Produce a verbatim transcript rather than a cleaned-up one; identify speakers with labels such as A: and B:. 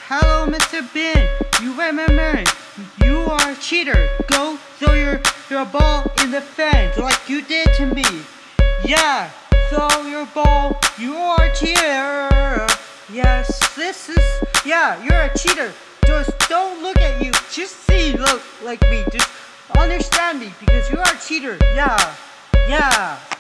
A: Hello, Mister Ben. You remember? You are a cheater. Go throw your, your ball in the fence like you did to me. Yeah, throw your ball. You are a cheater. Yes, this is, yeah, you're a cheater. Just don't look at you. Just see, look like me. Just understand me because you are a cheater. Yeah, yeah.